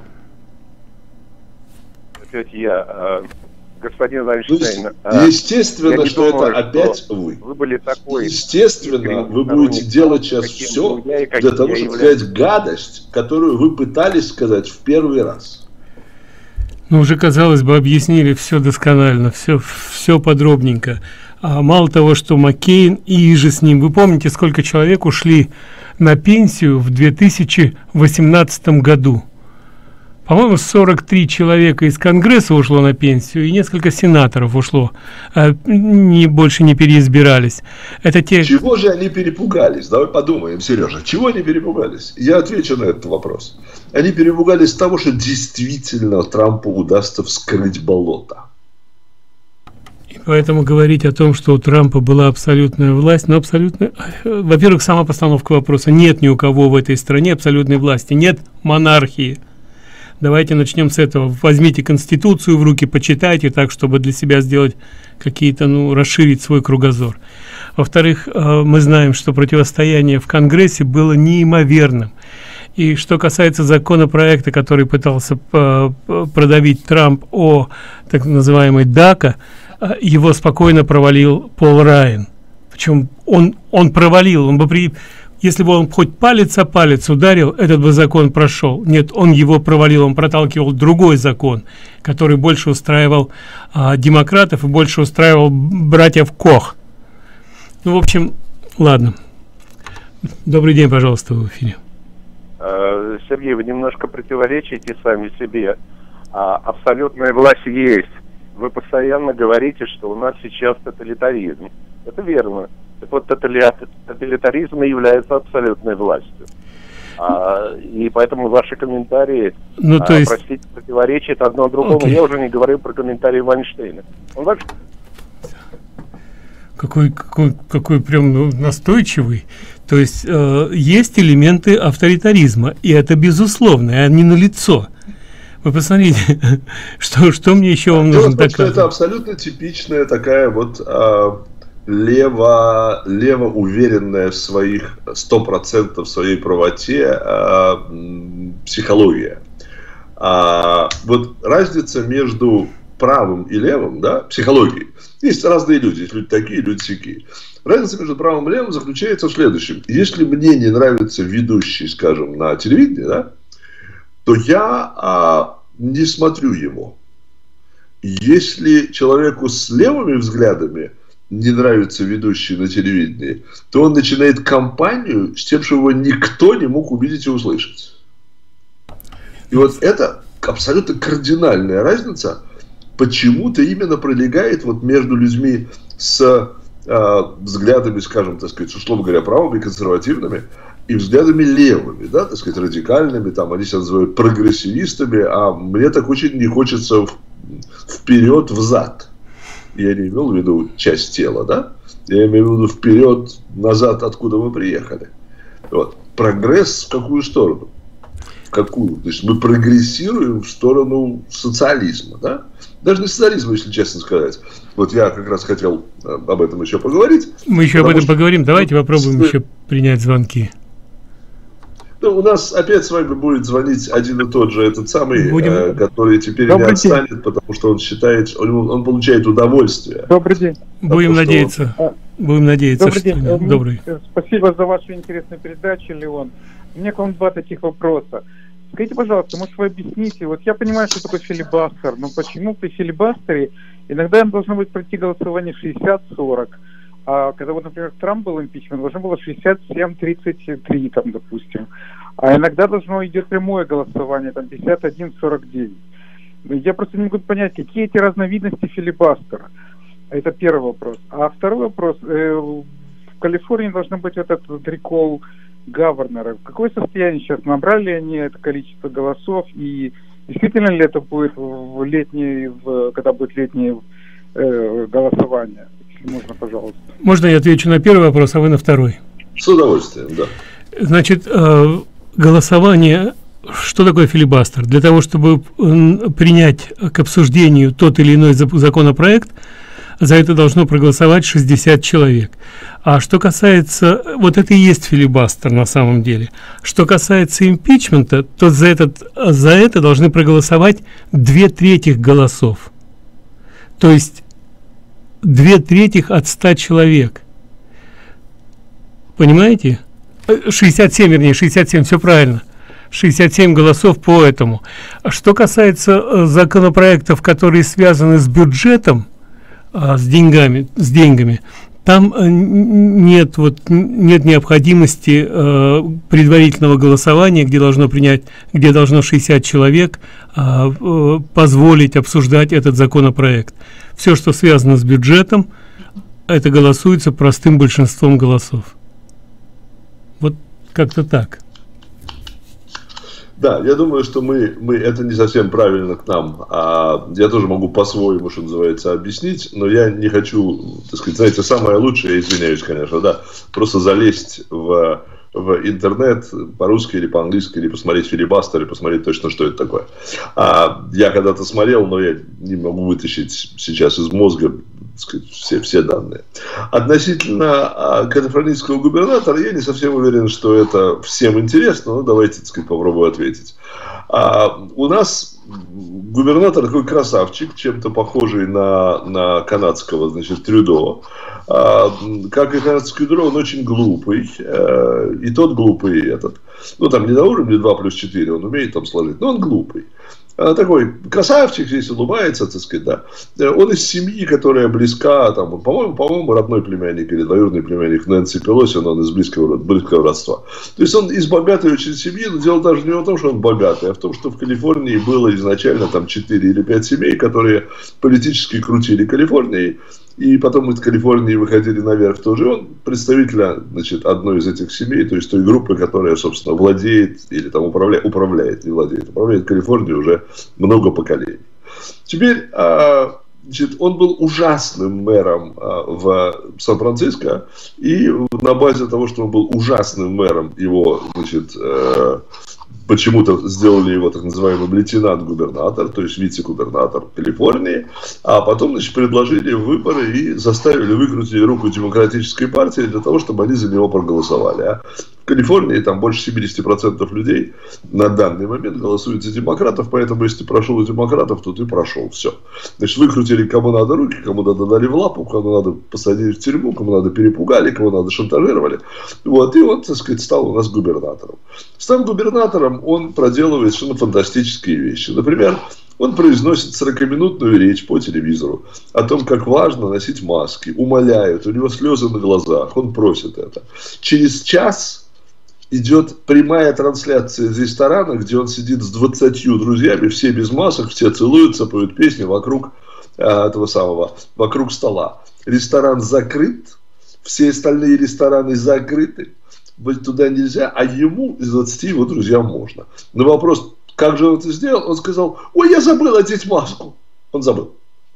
Опять я... Господин Вайнштейн, ну, естественно, что думаю, это опять что вы. Вы были такой. Естественно, вы будете делать сейчас все я, для того, чтобы являюсь. сказать гадость, которую вы пытались сказать в первый раз. Ну, уже, казалось бы, объяснили все досконально, все, все подробненько. А мало того, что Маккейн и же с ним. Вы помните, сколько человек ушли на пенсию в две тысячи восемнадцатом году? По-моему, сорок три человека из Конгресса ушло на пенсию, и несколько сенаторов ушло, а, не, больше не переизбирались. Это те... Чего же они перепугались? Давай подумаем, Сережа. Чего они перепугались? Я отвечу на этот вопрос. Они перепугались того, что действительно Трампу удастся вскрыть болото. И поэтому говорить о том, что у Трампа была абсолютная власть, но абсолютно... Во-первых, сама постановка вопроса. Нет ни у кого в этой стране абсолютной власти, нет монархии. Давайте начнем с этого. Возьмите Конституцию в руки, почитайте так, чтобы для себя сделать какие-то, ну, расширить свой кругозор. Во-вторых, мы знаем, что противостояние в Конгрессе было неимоверным. И что касается законопроекта, который пытался продавить Трамп о так называемой дака, его спокойно провалил Пол Райан. Причем он, он провалил, он бы при... Если бы он хоть палец о палец ударил, этот бы закон прошел. Нет, он его провалил, он проталкивал другой закон, который больше устраивал а, демократов и больше устраивал братьев Кох. Ну, в общем, ладно. Добрый день, пожалуйста, в эфире. Сергей, вы немножко противоречите сами себе. А, абсолютная власть есть. Вы постоянно говорите, что у нас сейчас тоталитаризм. Это верно. Так вот, тоталитаризм является абсолютной властью. А, и поэтому ваши комментарии, ну, то есть... а, простите, противоречат одно другому. Okay. Я уже не говорю про комментарии Вайнштейна. Он вообще... Какой, какой, какой прям, ну, настойчивый. То есть э, есть элементы авторитаризма, и это безусловно, и они налицо. Вы посмотрите, что, что мне еще вам нужно доказать. Это абсолютно типичная такая вот... А... лево, лево уверенная в своих сто процентов в своей правоте э, психология. А вот разница между правым и левым, да, психологии. Есть разные люди, есть люди такие, люди сякие. Разница между правым и левым заключается в следующем. Если мне не нравится ведущий, скажем, на телевидении, да, то я а, не смотрю его. Если человеку с левыми взглядами не нравится ведущий на телевидении, то он начинает кампанию с тем, что его никто не мог увидеть и услышать. И вот это абсолютно кардинальная разница, почему-то именно пролегает вот между людьми с э, взглядами, скажем, так сказать, условно говоря, правыми, консервативными, и взглядами левыми, да, так сказать, радикальными, там, они себя называют прогрессивистами, а мне так очень не хочется в, вперед, взад. Я не имел в виду часть тела, да, я имею в виду вперед, назад, откуда мы приехали. Вот. Прогресс в какую сторону? Какую? То есть мы прогрессируем в сторону социализма, да? Даже не социализма, если честно сказать. Вот я как раз хотел об этом еще поговорить. Мы еще об этом что... поговорим. Давайте попробуем что... еще принять звонки. Ну, у нас опять с вами будет звонить один и тот же этот самый, Будем... э, который теперь Добрый не отстанет, день. Потому что он считает, он, он получает удовольствие. Добрый день. Будем потому, надеяться. Он... Будем надеяться. Добрый день. Что... Добрый. Спасибо за вашу интересную передачу, Леон. У меня к вам два таких вопроса. Скажите, пожалуйста, может, вы объясните, вот я понимаю, что такое филибастер, но почему при филибастере иногда им должно быть пройти голосование шестьдесят сорок, а когда вот, например, Трамп был импичмент, должно было шестьдесят семь тридцать три, там, допустим, а иногда должно идет прямое голосование, там, пятьдесят один сорок девять. Я просто не могу понять, какие эти разновидности филибастера. Это первый вопрос. А второй вопрос, э, в Калифорнии должно быть этот рекол Гавернера. Какое состояние сейчас? Набрали они это количество голосов? И действительно ли это будет в летнее, в, когда будет летнее э, голосование? Если можно, пожалуйста. Можно я отвечу на первый вопрос, а вы на второй? С удовольствием, да. Значит, э, голосование, что такое филибастер? Для того, чтобы принять к обсуждению тот или иной законопроект, за это должно проголосовать шестьдесят человек. А что касается... Вот это и есть филибастер на самом деле. Что касается импичмента, то за, этот, за это должны проголосовать две трети голосов. То есть две трети от ста человек. Понимаете? шестьдесят семь, вернее, шестьдесят семь, все правильно. шестьдесят семь голосов по этому. Что касается законопроектов, которые связаны с бюджетом, с деньгами, с деньгами, там нет вот нет необходимости э, предварительного голосования, где должно принять, где должно шестьдесят человек э, э, позволить обсуждать этот законопроект. Все, что связано с бюджетом, это голосуется простым большинством голосов. Вот как-то так. Да, я думаю, что мы, мы это не совсем правильно к нам. А я тоже могу по-своему, что называется, объяснить, но я не хочу, так сказать, знаете, самое лучшее, я извиняюсь, конечно, да, просто залезть в, в интернет по-русски или по-английски, или посмотреть филибастер, или посмотреть точно, что это такое. А я когда-то смотрел, но я не могу вытащить сейчас из мозга, так сказать, все, все данные. Относительно калифорнийского губернатора, я не совсем уверен, что это всем интересно, но давайте, так сказать, попробую ответить. А у нас губернатор такой красавчик, чем-то похожий на, на канадского, значит, Трюдо. А, как и канадский Трюдо, он очень глупый, и тот глупый, и этот. Ну, там не на уровне два плюс четыре, он умеет там сложить, но он глупый. Такой красавчик, здесь улыбается, так сказать, да. Он из семьи, которая близка, там, по-моему, по-моему, родной племянник или двоюродный племянник Нэнси Пелоси, он из близкого, близкого родства. То есть он из богатой очень семьи, но дело даже не в том, что он богатый, а в том, что в Калифорнии было изначально там четыре или пять семей, которые политически крутили Калифорнией. И потом из Калифорнии выходили наверх тоже. Он представитель, значит, одной из этих семей, то есть той группы, которая, собственно, владеет или там управляет, управляет, не владеет, управляет Калифорнией уже много поколений. Теперь, значит, он был ужасным мэром в Сан-Франциско, и на базе того, что он был ужасным мэром, его, значит, почему-то сделали его так называемый лейтенант-губернатор, то есть вице-губернатор Калифорнии, а потом, значит, предложили выборы и заставили выкрутить руку демократической партии для того, чтобы они за него проголосовали. А в Калифорнии там больше семьдесят процентов людей на данный момент голосуют за демократов, поэтому если ты прошел у демократов, то ты прошел. Все. Значит, выкрутили кому надо руки, кому надо дали в лапу, кому надо посадили в тюрьму, кому надо перепугали, кому надо шантажировали. Вот. И он, так сказать, стал у нас губернатором. Став губернатором, он проделывает совершенно фантастические вещи. Например, он произносит сорокаминутную речь по телевизору о том, как важно носить маски, умоляет, у него слезы на глазах, он просит это. Через час идет прямая трансляция из ресторана, где он сидит с двадцатью друзьями, все без масок, все целуются, поют песни вокруг а, этого самого, вокруг стола. Ресторан закрыт, все остальные рестораны закрыты, туда нельзя, а ему из двадцати его друзьям можно. На вопрос, как же он это сделал, он сказал: ой, я забыл одеть маску. Он забыл.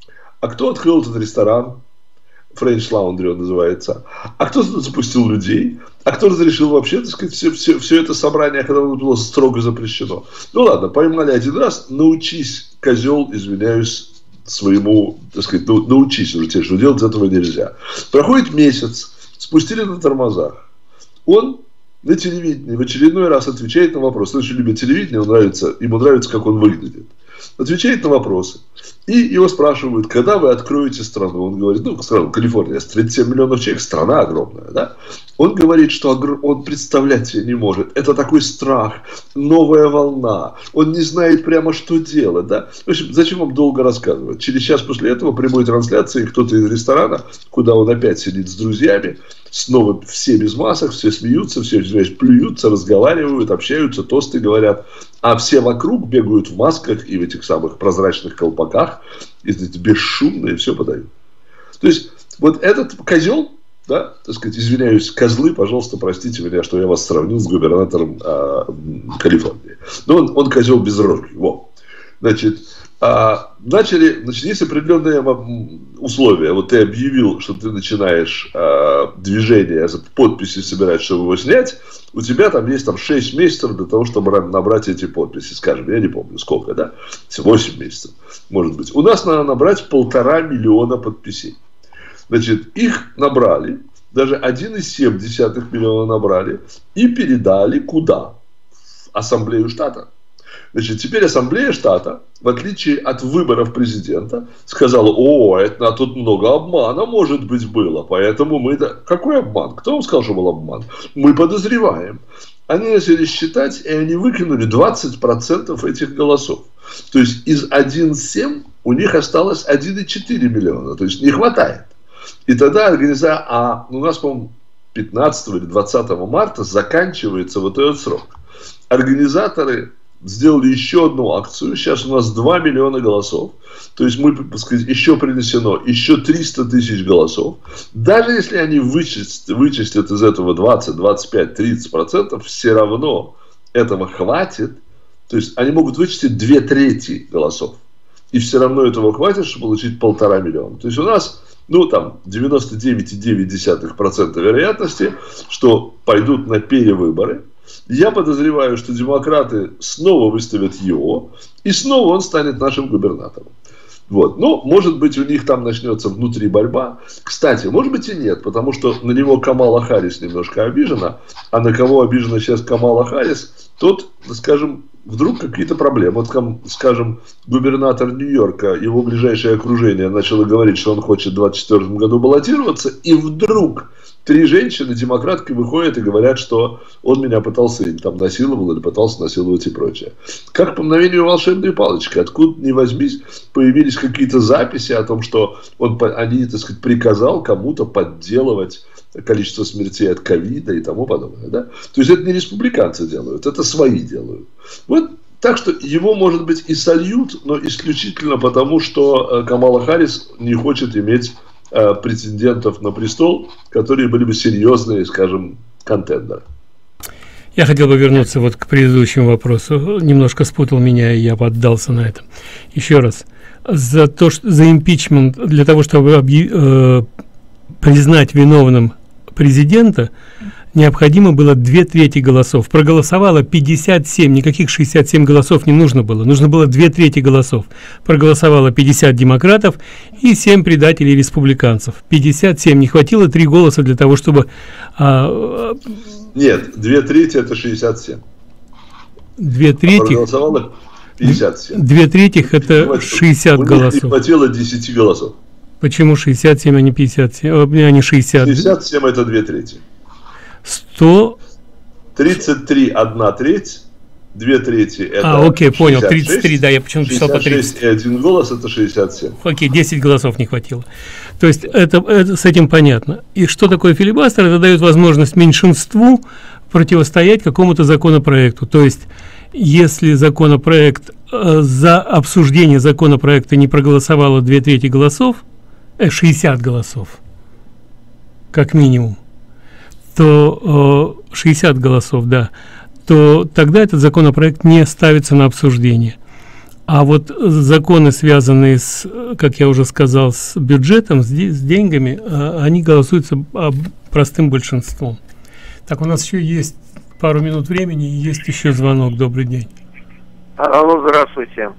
А кто открыл этот ресторан? French Laundry он называется. А кто запустил людей? А кто разрешил вообще, так сказать, все, все, все это собрание, когда оно было строго запрещено? Ну ладно, поймали один раз, научись, козел, извиняюсь, своему, так сказать, ну, научись уже тебе, что делать этого нельзя. Проходит месяц, спустили на тормозах. Он на телевидении в очередной раз отвечает на вопросы. Он очень любит телевидение, ему нравится, ему нравится, как он выглядит. Отвечает на вопросы. И его спрашивают, когда вы откроете страну. Он говорит, ну, страну, Калифорния, тридцать семь миллионов человек, страна огромная, да? Он говорит, что он представлять себе не может. Это такой страх, новая волна. Он не знает прямо, что делать, да? В общем, зачем вам долго рассказывать? Через час после этого прямой трансляции кто-то из ресторана, куда он опять сидит с друзьями, снова все без масок, все смеются, все, знаешь, плюются, разговаривают, общаются, тосты говорят. А все вокруг бегают в масках и в этих самых прозрачных колпаках, и, знаете, бесшумно, и все подают. То есть, вот этот козел, да, так сказать, извиняюсь, козлы, пожалуйста, простите меня, что я вас сравнил с губернатором э, Калифорнии. Но он, он козел безрогий. Во. Значит, а, начали, значит, есть определенные условия. Вот ты объявил, что ты начинаешь а, движение, подписи собирать, чтобы его снять. У тебя там есть там, шесть месяцев для того, чтобы набрать эти подписи. Скажем, я не помню сколько, да? восемь месяцев, может быть. У нас надо набрать полтора миллиона подписей. Значит, их набрали, даже один целых семь десятых миллиона набрали и передали куда? В Ассамблею штата. Значит, теперь Ассамблея штата, в отличие от выборов президента, сказала: о, это, а тут много обмана, может быть, было, поэтому мы... Какой обман? Кто вам сказал, что был обман? Мы подозреваем. Они начали считать, и они выкинули двадцать процентов этих голосов. То есть, из один целых семь у них осталось один целых четыре миллиона, то есть, не хватает. И тогда организация... А у нас, по-моему, пятнадцатого или двадцатого марта заканчивается вот этот срок. Организаторы сделали еще одну акцию. Сейчас у нас два миллиона голосов. То есть, мы, так сказать, еще принесено еще триста тысяч голосов. Даже если они вычистят, вычистят из этого двадцать, двадцать пять, тридцать процентов, все равно этого хватит. То есть, они могут вычистить две трети голосов. И все равно этого хватит, чтобы получить полтора миллиона. То есть, у нас, ну, там, девяносто девять целых девять десятых процента вероятности, что пойдут на перевыборы. Я подозреваю, что демократы снова выставят его, и снова он станет нашим губернатором. Вот. Ну, может быть, у них там начнется внутри борьба. Кстати, может быть и нет, потому что на него Камала Харрис немножко обижена, а на кого обижена сейчас Камала Харрис, тот, скажем, вдруг какие-то проблемы. Вот, скажем, губернатор Нью-Йорка, его ближайшее окружение начало говорить, что он хочет в двадцать четвёртом году баллотироваться, и вдруг три женщины, демократки, выходят и говорят, что он меня пытался или там насиловал, или пытался насиловать и прочее. Как по мгновению волшебной палочки, откуда ни возьмись, появились какие-то записи о том, что он, они, так сказать, приказал кому-то подделывать количество смертей от ковида и тому подобное. Да? То есть, это не республиканцы делают, это свои делают. Вот. Так что его, может быть, и сольют, но исключительно потому, что Камала Харрис не хочет иметь претендентов на престол, которые были бы серьезные, скажем, контендеры. Я хотел бы вернуться вот к предыдущему вопросу. Немножко спутал меня, и я поддался на это. Еще раз. За то, что за импичмент, для того, чтобы объ... э, признать виновным президента, необходимо было две трети голосов. Проголосовало пятьдесят семь, никаких шестьдесят семь голосов не нужно было. Нужно было две трети голосов. Проголосовало пятьдесят демократов и семь предателей республиканцев. пятьдесят семь. Не хватило три голоса для того, чтобы... А, Нет, две трети это шестьдесят семь. Две трети... Проголосовало пятьдесят семь. Две трети это шестьдесят голосов. Не хватило десять голосов. Почему шестьдесят семь, а не пятьдесят семь? А не шестьдесят. шестьдесят семь это две трети. сто... тридцать три, одна треть, две трети это А, окей, понял, шестьдесят шесть, тридцать три, да, я почему-то писал по тридцать. И один голос это шестьдесят семь. Окей, десять голосов не хватило. То есть это, это с этим понятно. И что такое филибастер? Это дает возможность меньшинству противостоять какому-то законопроекту. То есть если законопроект, э, за обсуждение законопроекта не проголосовало две трети голосов, э, шестьдесят голосов, как минимум, то э, шестьдесят голосов, да, то тогда этот законопроект не ставится на обсуждение. А вот законы, связанные с, как я уже сказал, с бюджетом, с, с деньгами, э, они голосуются э, простым большинством. Так, у нас еще есть пару минут времени, и есть еще звонок. Добрый день. Алло, здравствуйте.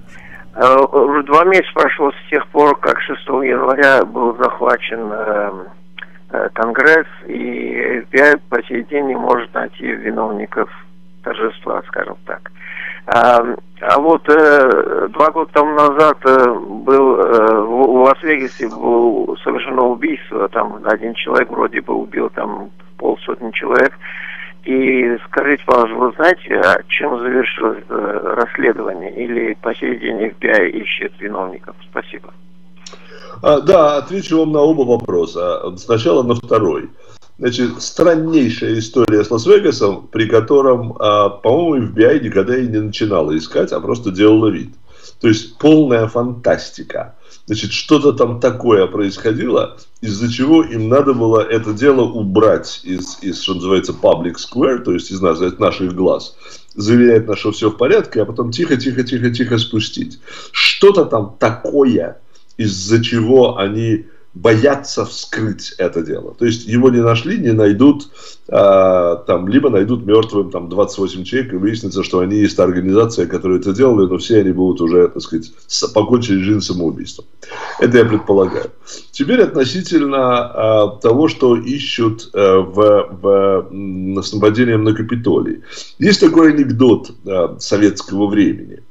Уже два месяца прошло с тех пор, как шестого января был захвачен э, э, Конгресс, и эф би ай по сей день не может найти виновников торжества, скажем так. А, а вот э, два года тому назад э, был э, в, в Лас-Вегасе было совершено убийство, там один человек вроде бы убил там полсотни человек. И скажите, пожалуйста, вы знаете, чем завершилось э, расследование? Или по сей день эф би ай ищет виновников? Спасибо. А, да, отвечу вам на оба вопроса. Сначала на второй. Значит, страннейшая история с Лас-Вегасом, при котором, а, по-моему, эф би ай никогда и не начинала искать, а просто делала вид. То есть полная фантастика. Значит, что-то там такое происходило, из-за чего им надо было это дело убрать из, из что называется, public square, то есть из нас, из наших глаз, заверять, на что все в порядке, а потом тихо-тихо-тихо-тихо спустить. Что-то там такое, из-за чего они боятся вскрыть это дело. То есть его не нашли, не найдут, а, там, либо найдут мертвым там, двадцать восемь человек, и выяснится, что они есть та организация, которая это делала, но все они будут уже, так сказать, покончить жизнь самоубийством. Это я предполагаю. Теперь относительно а, того, что ищут а, в, в, с нападением на Капитолий. Есть такой анекдот а, советского времени.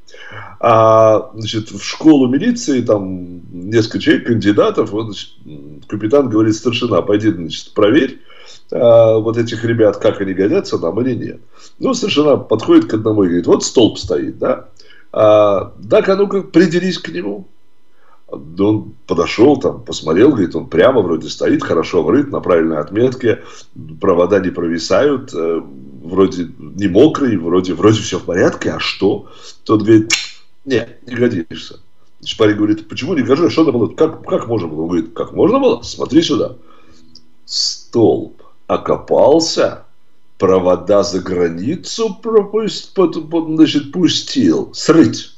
А, значит, в школу милиции там несколько человек, кандидатов, вот, значит, капитан говорит: старшина, пойди, значит, проверь а, вот этих ребят, как они годятся нам или нет. Ну, старшина подходит к одному и говорит: вот столб стоит, да? А, так, а ну-ка, придерись к нему. Он подошел, там, посмотрел, говорит, он прямо вроде стоит, хорошо врыт, на правильной отметке, провода не провисают, э, вроде не мокрый, вроде, вроде все в порядке, а что? Тот говорит: нет, не годишься. Значит, парень говорит: почему не гожусь? Что было? Как, как можно было? Он говорит: как можно было? Смотри сюда. Столб окопался, провода за границу пропусть, значит, пустил. Срыть.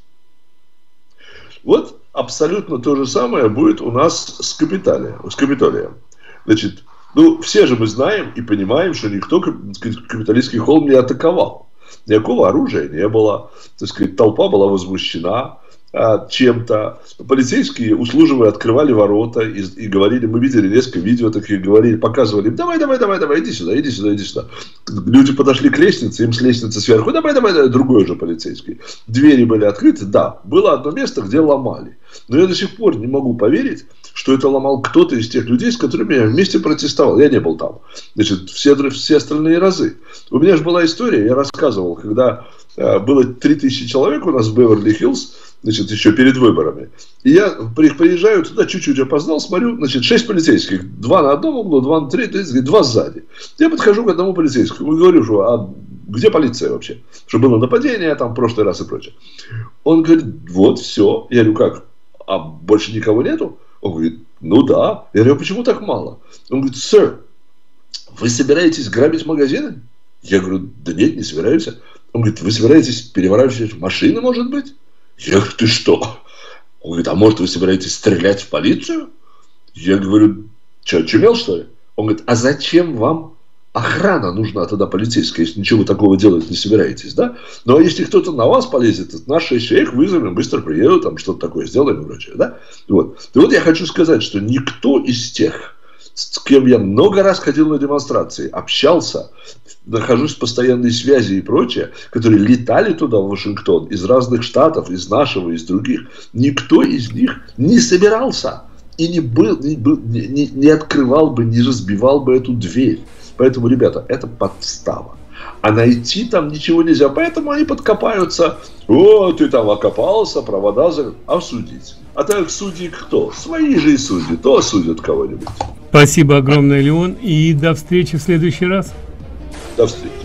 Вот абсолютно то же самое будет у нас с Капитолием. С Капитолием. Значит, ну, все же мы знаем и понимаем, что никто Капитолийский холм не атаковал. Никакого оружия не было. Так сказать, толпа была возмущена а, чем-то. Полицейские, услуживая, открывали ворота и, и говорили, мы видели несколько видео таких, говорили, показывали им: давай, давай, давай, давай, иди сюда, иди сюда, иди сюда. Люди подошли к лестнице, им с лестницы сверху: давай, давай, давай, другой уже полицейский. Двери были открыты, да, было одно место, где ломали. Но я до сих пор не могу поверить, что это ломал кто-то из тех людей, с которыми я вместе протестовал. Я не был там. Значит, все, все остальные разы. У меня же была история, я рассказывал, когда э, было три тысячи человек у нас в Беверли-Хиллз, значит, еще перед выборами. И я приезжаю туда, чуть-чуть опоздал, смотрю, значит, шесть полицейских. Два на одном углу, два на третьем, два сзади. Я подхожу к одному полицейскому и говорю, что а где полиция вообще? Что было нападение там в прошлый раз и прочее. Он говорит: вот, все. Я говорю: как? А больше никого нету? Он говорит: ну да. Я говорю: почему так мало? Он говорит: сэр, вы собираетесь грабить магазины? Я говорю: да нет, не собираюсь. Он говорит: вы собираетесь переворачивать машины, может быть? Я говорю: ты что? Он говорит: а может, вы собираетесь стрелять в полицию? Я говорю: что, чумел, что ли? Он говорит: а зачем вам охрана нужна тогда полицейская, если ничего вы такого делать не собираетесь, да? Ну, а если кто-то на вас полезет, нас шесть человек вызовем, быстро приедут, там что-то такое сделаем и прочее, да? Вот. И вот я хочу сказать, что никто из тех, с кем я много раз ходил на демонстрации, общался, нахожусь в постоянной связи и прочее, которые летали туда, в Вашингтон, из разных штатов, из нашего, из других, никто из них не собирался и не, был, не, был, не, не открывал бы, не разбивал бы эту дверь. Поэтому, ребята, это подстава. А найти там ничего нельзя. Поэтому они подкопаются. О, ты там окопался, провода за... Осудить. А так судьи кто? Свои же и судьи. То осудят кого-нибудь. Спасибо огромное, Леон. И до встречи в следующий раз. До встречи.